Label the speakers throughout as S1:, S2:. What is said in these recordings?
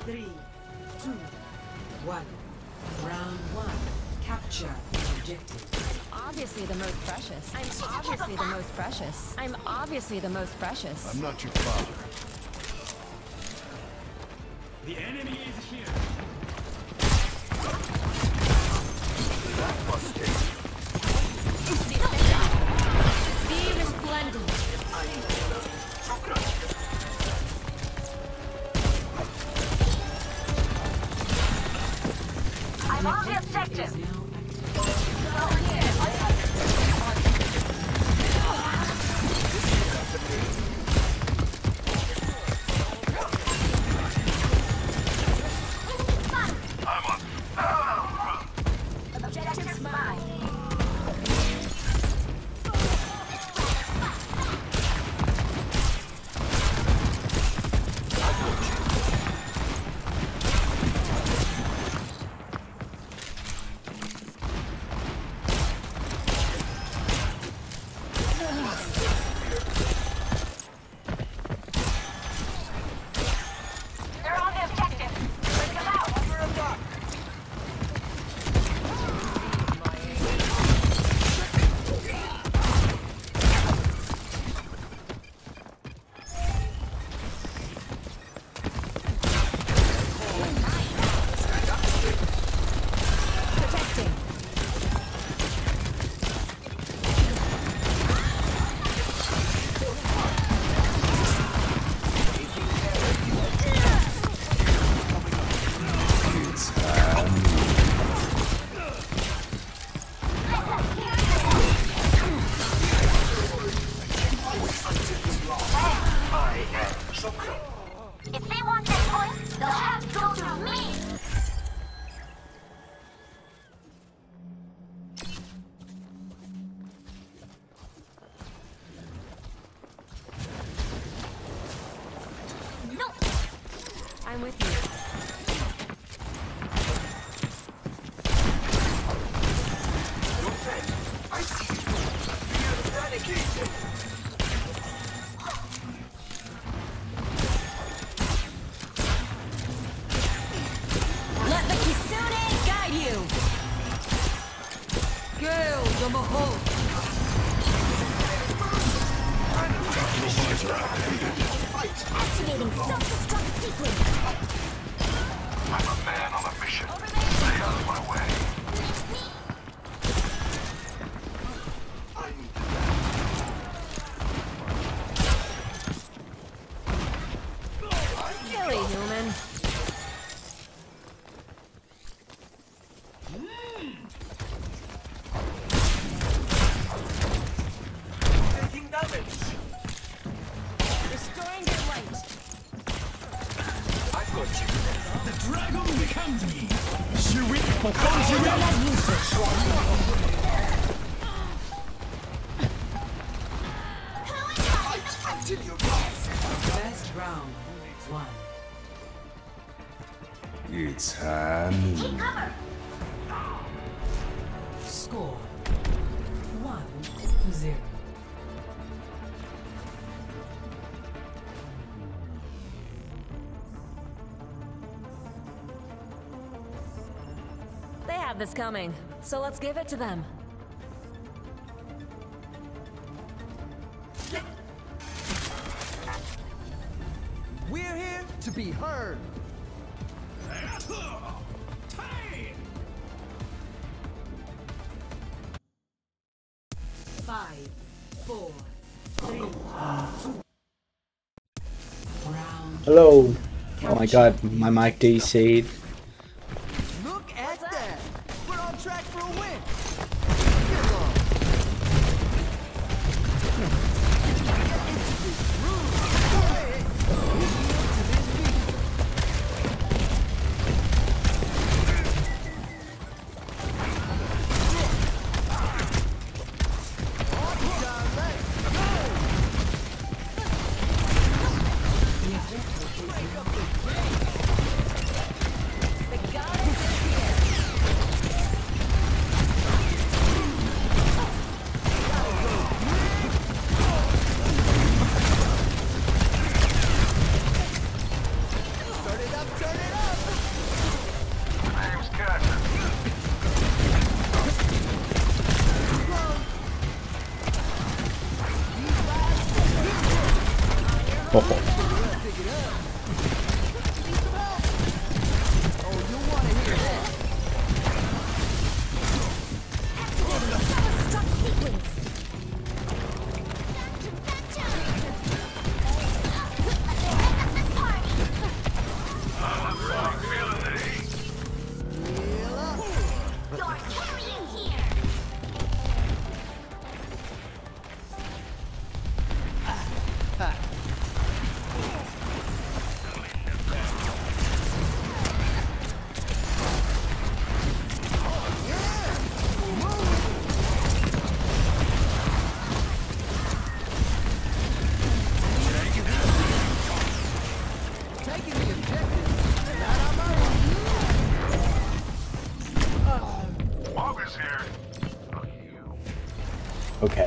S1: 3, 2, 1. Round 1. Capture the objective.
S2: Obviously the most precious. I'm obviously the most precious. I'm obviously the most precious.
S3: I'm not your father.
S4: The enemy is here.
S2: Be resplendent.
S5: I'm on the objective. Objective's mine. They're on the objective. Bring them out.
S2: Protecting.
S5: If they want that point, they'll have to go through me. No.
S2: I'm with you. Let the Kitsune guide you! Gale the Mahal!
S5: Activating self-destruct sequence.
S3: I'm a man on a mission. Stay out of my way.
S2: Silly human.
S4: Taking damage.
S2: Restoring your light.
S4: I've got you. The dragon becomes me.
S1: Best round 1.
S3: It's Hanu.
S5: Take cover.
S1: Score 1-0.
S2: They have this coming, so let's give it to them.
S6: We're here to be heard.
S4: Time!
S1: 5, 4, 3, 2. Round
S7: Hello. Oh my god, my mic DC'd.
S6: Look at that. We're on track for a win. Get on.
S7: Oh.
S3: August here. Fuck you.
S7: Okay.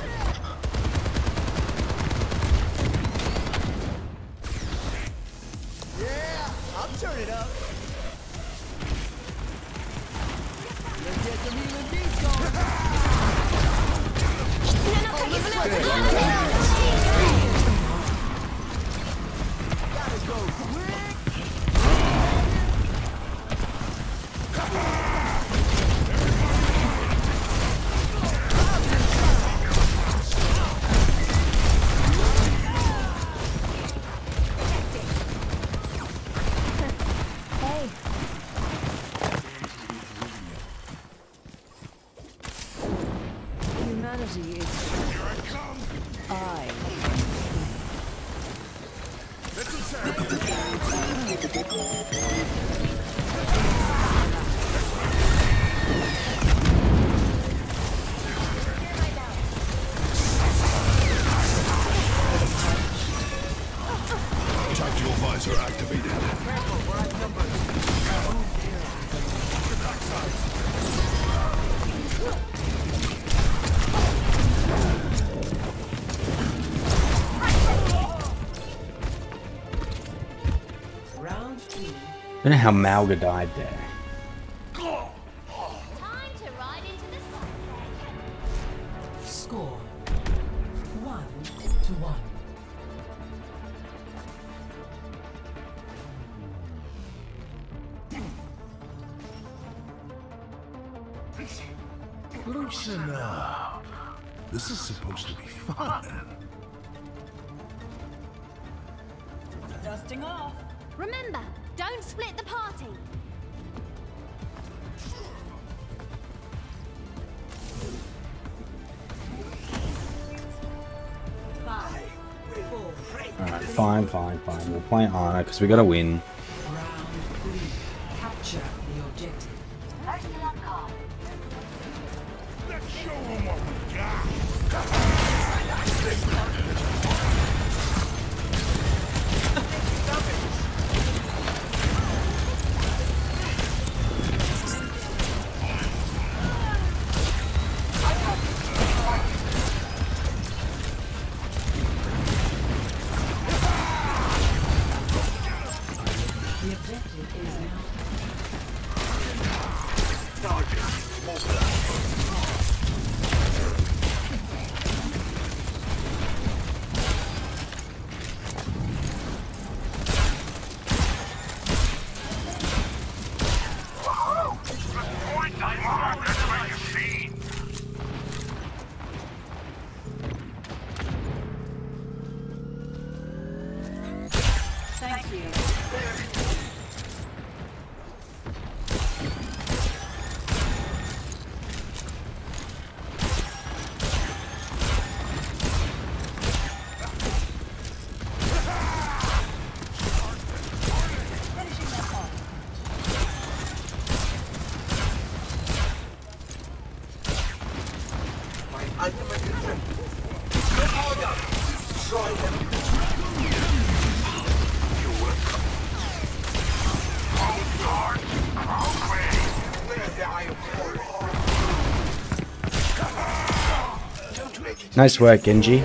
S6: Yeah, I'll turn it up. Let's get some healing beats going. Gotta go quick.
S2: Hey. Humanity is I.
S3: Tactical visor activated.
S1: Round 2.
S7: I don't know how Malga died there.
S5: Time to ride into the sunset.
S1: Score 1-1.
S3: Loosen up. This is supposed to be fun.
S2: Dusting off.
S5: Remember, don't split the party.
S1: Five, four.
S7: Alright, fine. We'll play Ana because we gotta win.
S1: Round 3. Capture the objective.
S5: Mercy on call.
S3: Let's show them what we got.
S1: The objective is now
S3: Point time on. Let's make a scene.
S2: Thank you.
S7: Nice work, Genji.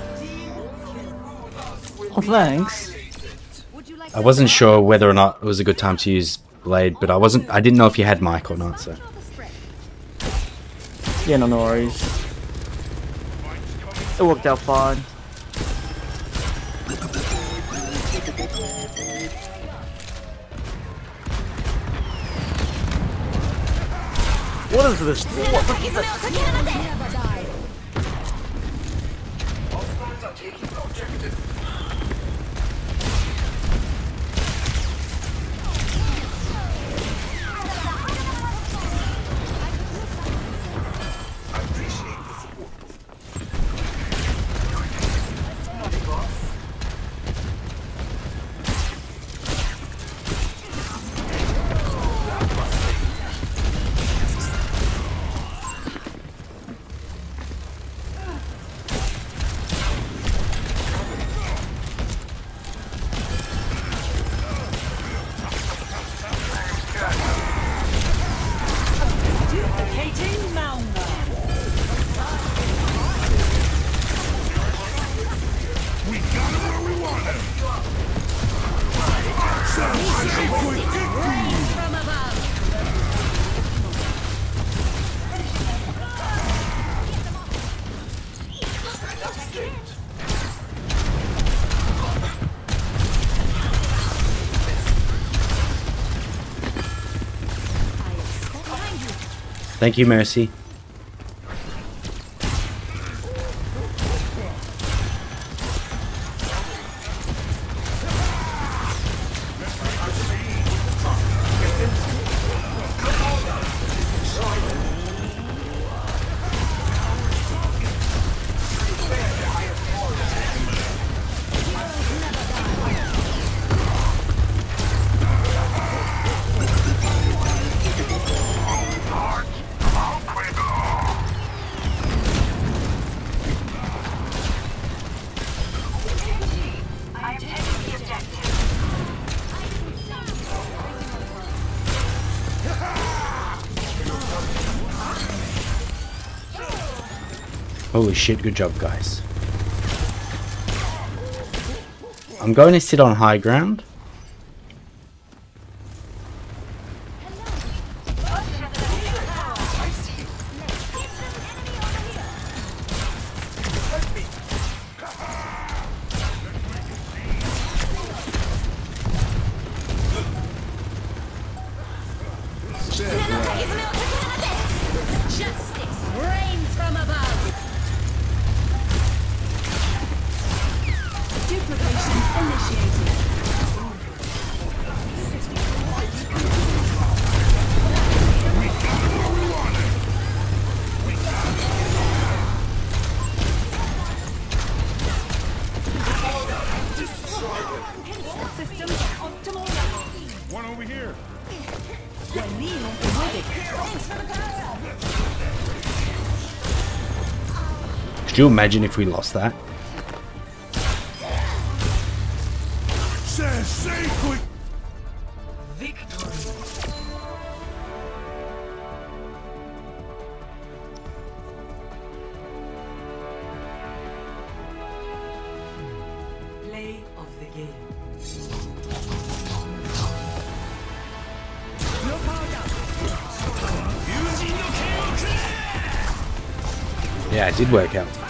S8: Oh, thanks.
S7: I wasn't sure whether or not it was a good time to use Blade, but I didn't know if you had mic or not, so.
S8: Yeah, no worries. It worked out fine.
S6: What is this? What the
S3: Hostiles are taking objective. I appreciate the support.
S1: Duplicating Malma.
S3: We got him where we want him.
S2: Rain from above.
S7: Thank you, Mercy.
S5: I am taking the objective.
S7: Holy shit, good job, guys. I'm going to sit on high ground.
S2: Justice rains from above.
S1: Duplication initiated. System optimal level.
S3: One over here.
S7: Could you imagine if we lost that?
S3: Say quick.
S1: Victory. Play of the game.
S7: Yeah, it did work out.